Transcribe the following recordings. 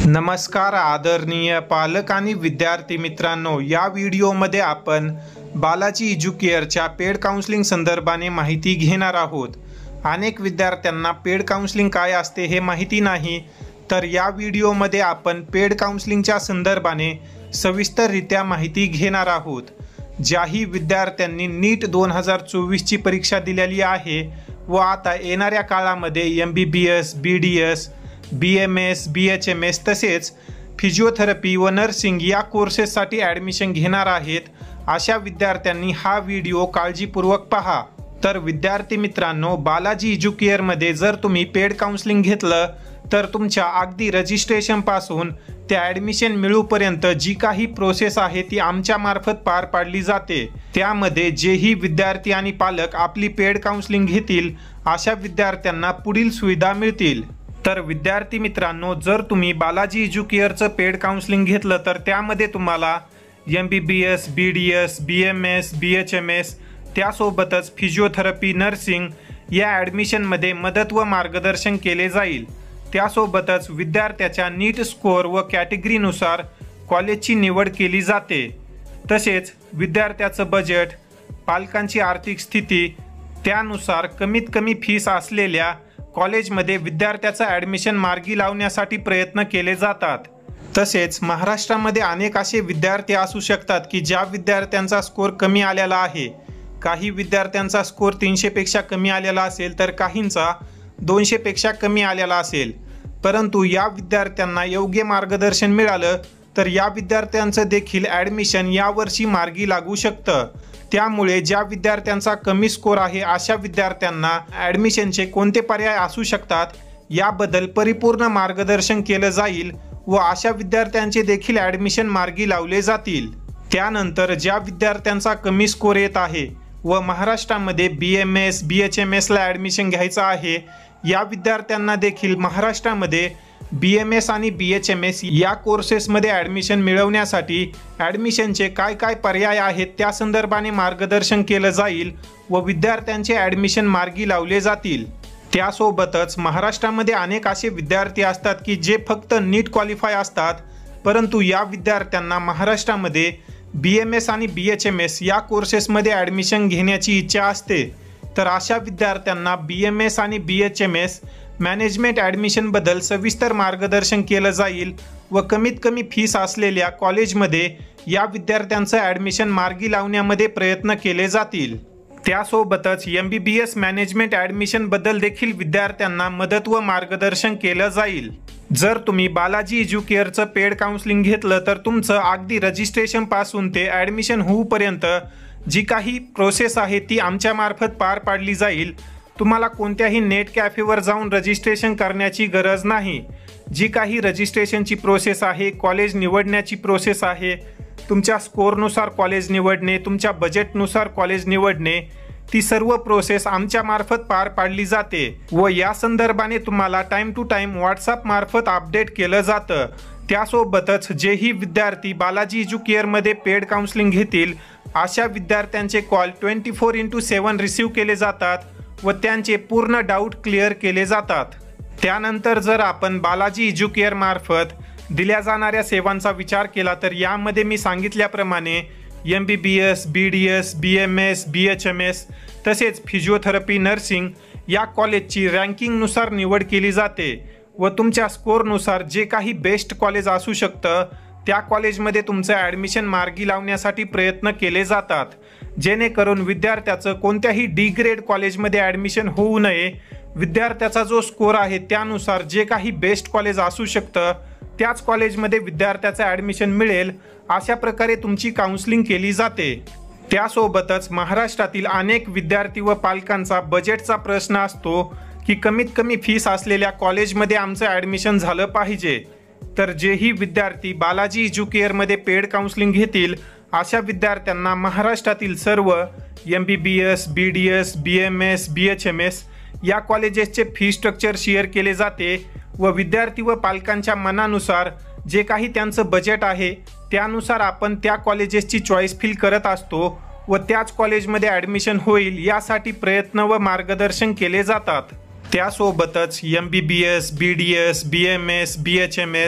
नमस्कार आदरणीय पालक आणि विद्यार्थी मित्रांनो, या व्हिडिओमध्ये आपण बालाजी एज्युकेअरच्या पेड काउन्सिलिंग संदर्भाने माहिती घेणार आहोत। अनेक विद्यार्थ्यांना पेड काउन्सिलिंग काय असते हे माहिती नाही, तर या व्हिडिओमध्ये आपण पेड काउन्सिलिंगच्या संदर्भाने सविस्तररित्या माहिती घेणार आहोत। ज्याही विद्यार्थ्यांनी नीट 2024 ची परीक्षा दिलेली आहे व आता येणाऱ्या काळामध्ये MBBS, BDS, BMS, BHMS तसेच फिजिओथेरपी व नर्सिंग या कोर्सेससाठी ॲडमिशन घेणार आहेत, अशा विद्यार्थ्यांनी हा व्हिडिओ काळजीपूर्वक पहा। तर विद्यार्थी मित्रांनो, बालाजी एज्युकेअरमध्ये जर तुम्ही पेड काउन्सिलिंग घेतलं तर तुमच्या अगदी रजिस्ट्रेशन पासून ते ॲडमिशन मिळूपर्यंत जी काही प्रोसेस आहे ती आमच्या मार्फत पार पाडली जाते। त्यामध्ये जेही विद्यार्थी आणि पालक आपली पेड काउन्सिलिंग घेतील अशा विद्यार्थ्यांना पुढील सुविधा मिळतील। तर विद्यार्थी मित्रांनो, जर तुम्ही बालाजी एज्युकेअरचं पेड काउन्सिलिंग घेतलं तर त्यामध्ये तुम्हाला MBBS, BDS, BMS, BHMS त्यासोबतच फिजिओथेरपी, नर्सिंग या ॲडमिशनमध्ये मदत व मार्गदर्शन केले जाईल। त्यासोबतच विद्यार्थ्याच्या नीट स्कोअर व कॅटेगरीनुसार कॉलेजची निवड केली जाते। तसेच विद्यार्थ्याचं बजेट, पालकांची आर्थिक स्थिती त्यानुसार कमीत कमी फीस असलेल्या कॉलेजमध्ये विद्यार्थ्याचं ॲडमिशन मार्गी लावण्यासाठी प्रयत्न केले जातात। तसेच महाराष्ट्रामध्ये अनेक असे विद्यार्थी असू शकतात की ज्या विद्यार्थ्यांचा स्कोअर कमी आलेला आहे। काही विद्यार्थ्यांचा स्कोअर 300 पेक्षा कमी आलेला असेल तर काहींचा 200 पेक्षा कमी आलेला असेल, परंतु या विद्यार्थ्यांना योग्य मार्गदर्शन मिळालं तर या विद्यार्थ्यांचं देखील ॲडमिशन यावर्षी मार्गी लागू शकतं। त्यामुळे ज्या विद्यार्थ्यांचा कमी स्कोअर आहे अशा विद्यार्थ्यांना ॲडमिशनचे कोणते पर्याय असू शकतात याबद्दल परिपूर्ण मार्गदर्शन केलं जाईल व अशा विद्यार्थ्यांचे देखील ॲडमिशन मार्गी लावले जातील। त्यानंतर ज्या विद्यार्थ्यांचा कमी स्कोअर येत आहे व महाराष्ट्रामध्ये BMS, BHMS ला ॲडमिशन घ्यायचं आहे, या विद्यार्थ्यांना देखील महाराष्ट्रामध्ये BMS आणि BHMS या कोर्सेसमध्ये ॲडमिशन मिळवण्यासाठी ॲडमिशनचे काय काय पर्याय आहेत त्या संदर्भाने मार्गदर्शन केलं जाईल व विद्यार्थ्यांचे ॲडमिशन मार्गी लावले जातील। त्यासोबतच महाराष्ट्रामध्ये अनेक असे विद्यार्थी असतात की जे फक्त नीट क्वालिफाय असतात, परंतु या विद्यार्थ्यांना महाराष्ट्रामध्ये BMS आणि BHMS या कोर्सेसमध्ये ॲडमिशन घेण्याची इच्छा असते। तर अशा विद्यार्थ्यांना BMS आणि BHMS मॅनेजमेंट ॲडमिशनबद्दल सविस्तर मार्गदर्शन केलं जाईल व कमीत कमी फीस असलेल्या कॉलेजमध्ये या विद्यार्थ्यांचं ॲडमिशन मार्गी लावण्यामध्ये प्रयत्न केले जातील। त्यासोबतच MBBS मॅनेजमेंट ॲडमिशनबद्दल देखील विद्यार्थ्यांना मदत व मार्गदर्शन केलं जाईल। जर तुम्ही बालाजी एज्युकेअरचं पेड काउन्सिलिंग घेतलं तर तुमचं अगदी रजिस्ट्रेशन पासून ते ॲडमिशन होऊपर्यंत जी काही प्रोसेस आहे ती आमच्या मार्फत पार पाडली जाईल। तुम्हाला कोणत्याही नेट कॅफेवर जाऊन रजिस्ट्रेशन करण्याची गरज नाही। जी काही रजिस्ट्रेशनची प्रोसेस आहे, कॉलेज निवडण्याची प्रोसेस आहे, तुमच्या स्कोअरनुसार कॉलेज निवडणे, तुमच्या बजेटनुसार कॉलेज निवडणे, ती सर्व प्रोसेस आमच्या मार्फत पार पाडली जाते व या संदर्भाने तुम्हाला टाइम टू टाइम व्हॉट्सअप मार्फत अपडेट केलं जातं। त्यासोबतच जेही विद्यार्थी बालाजी एज्युकेअरमध्ये पेड काउन्सिलिंग घेतील अशा विद्यार्थ्यांचे कॉल 24/7 रिसीव केले जातात व त्यांचे पूर्ण डाऊट क्लिअर केले जातात। त्यानंतर जर आपण बालाजी एज्युकेअर मार्फत दिल्या जाणाऱ्या सेवांचा विचार केला तर यामध्ये मी सांगितल्याप्रमाणे MBBS, BDS, BMS, BHMS तसेच फिजिओथेरपी, नर्सिंग या कॉलेजची रँकिंगनुसार निवड केली जाते व तुमच्या स्कोअरनुसार जे काही बेस्ट कॉलेज असू शकतं त्या कॉलेजमध्ये तुमचं ॲडमिशन मार्गी लावण्यासाठी प्रयत्न केले जातात, जेणेकरून विद्यार्थ्याचं कोणत्याही D ग्रेड कॉलेजमध्ये ॲडमिशन होऊ नये। विद्यार्थ्याचा जो स्कोअर आहे त्यानुसार जे काही बेस्ट कॉलेज असू शकतं त्याच कॉलेजमध्ये विद्यार्थ्याचं ॲडमिशन मिळेल, अशा प्रकारे तुमची काउन्सिलिंग केली जाते। त्यासोबतच महाराष्ट्रातील अनेक विद्यार्थी व पालकांचा बजेटचा प्रश्न असतो की कमीत कमी फीस असलेल्या कॉलेजमध्ये आमचं ॲडमिशन झालं पाहिजे। तर जेही विद्यार्थी बालाजी एज्युकेअरमध्ये पेड काउन्सिलिंग घेतील अशा विद्यार्थ्यांना महाराष्ट्रातील सर्व MBBS, BDS, BMS, BHMS या कॉलेजेसचे फी स्ट्रक्चर शेअर केले जाते व विद्यार्थी व पालकांच्या मनानुसार जे काही त्यांचं बजेट आहे त्यानुसार आपण त्या कॉलेजेसची चॉईस फिल करत असतो व त्याच कॉलेजमध्ये ॲडमिशन होईल यासाठी प्रयत्न व मार्गदर्शन केले जातात। त्यासोबतच MBBS, BDS, BMS, BHMS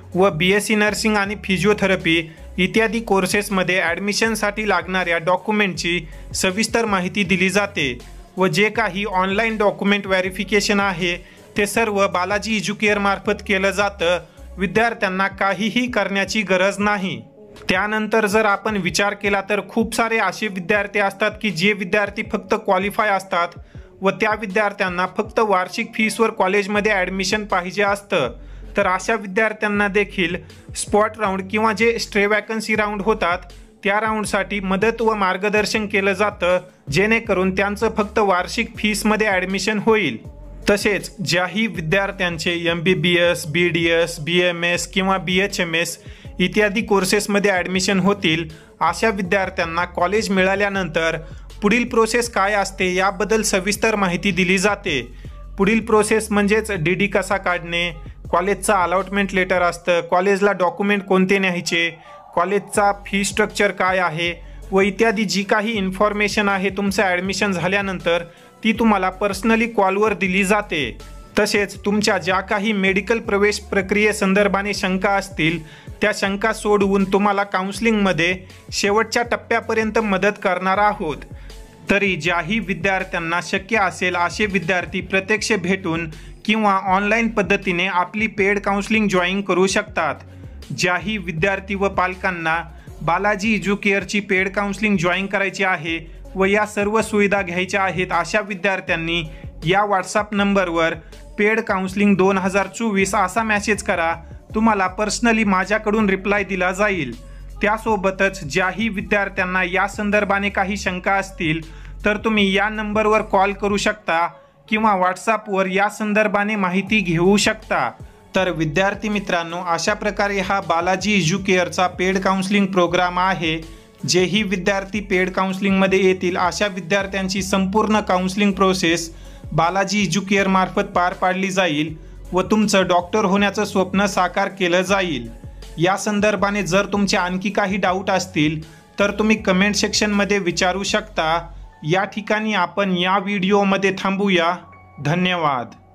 व BSc नर्सिंग आणि फिजिओथेरपी इत्यादी कोर्सेसमध्ये ॲडमिशनसाठी लागणाऱ्या डॉक्युमेंटची सविस्तर माहिती दिली जाते व जे काही ऑनलाईन डॉक्युमेंट व्हेरिफिकेशन आहे ते सर्व बालाजी एज्युकेअर मार्फत केलं जातं। विद्यार्थ्यांना काहीही करण्याची गरज नाही। त्यानंतर जर आपण विचार केला तर खूप सारे असे विद्यार्थी असतात की जे विद्यार्थी फक्त क्वालिफाय असतात व त्या विद्यार्थ्यांना फक्त वार्षिक फीसवर कॉलेजमध्ये ॲडमिशन पाहिजे असतं। तर अशा विद्यार्थ्यांना देखील स्पॉट राऊंड किंवा जे स्ट्रे वॅकन्सी राऊंड होतात त्या राऊंडसाठी मदत व मार्गदर्शन केलं जातं, जेणेकरून त्यांचं फक्त वार्षिक फीसमध्ये ॲडमिशन होईल। तसेच ज्याही विद्यार्थ्यांचे MBBS, BDS, BMS किंवा BHMS इत्यादी कोर्सेसमध्ये ॲडमिशन होतील अशा विद्यार्थ्यांना कॉलेज मिळाल्यानंतर पुढील प्रोसेस काय असते याबद्दल सविस्तर माहिती दिली जाते। पुढील प्रोसेस म्हणजेच DD कसा काढणे, कॉलेजचा अलॉटमेंट लेटर असतं, कॉलेजला डॉक्युमेंट कोणते न्यायचे, कॉलेजचा फी स्ट्रक्चर काय आहे व इत्यादी जी काही इन्फॉर्मेशन आहे तुमचं ॲडमिशन झाल्यानंतर ती तुम्हाला पर्सनली कॉलवर दिली जाते। तसेच तुमच्या ज्या काही मेडिकल प्रवेश प्रक्रियेसंदर्भाने शंका असतील त्या शंका सोडवून तुम्हाला काउन्सिलिंगमध्ये शेवटच्या टप्प्यापर्यंत मदत करणार आहोत। तरी ज्याही विद्यार्थ्यांना शक्य असेल असे विद्यार्थी प्रत्यक्ष भेटून किंवा ऑनलाईन पद्धतीने आपली पेड काउन्सिलिंग जॉईन करू शकतात। ज्याही विद्यार्थी व पालकांना बालाजी एज्युकेअरची पेड काउन्सिलिंग जॉईन करायची आहे व या सर्व सुविधा घ्यायच्या आहेत अशा विद्यार्थ्यांनी या व्हॉट्सअप नंबरवर पेड काउन्सिलिंग 2024 असा मेसेज करा। तुम्हाला पर्सनली माझ्याकडून रिप्लाय दिला जाईल। त्यासोबतच ज्याही विद्यार्थ्यांना या संदर्भाने काही शंका असतील तर तुम्ही या नंबरवर कॉल करू शकता किंवा व्हॉट्सअपवर या संदर्भाने माहिती घेऊ शकता। तर विद्यार्थी मित्रांनो, अशा प्रकारे हा बालाजी एज्युकेअरचा पेड काउन्सिलिंग प्रोग्राम आहे। जेही विद्यार्थी पेड काउन्सिलिंगमध्ये येतील अशा विद्यार्थ्यांची संपूर्ण काउन्सिलिंग प्रोसेस बालाजी एज्युकेअर मार्फत पार पाडली जाईल व तुमचं डॉक्टर होण्याचं स्वप्न साकार केलं जाईल। या संदर्भाने जर तुमचे आणखी काही डाऊट असतील तर तुम्ही कमेंट सेक्शनमध्ये विचारू शकता। या ठिकाणी आपण या व्हिडिओमध्ये थांबूया। धन्यवाद।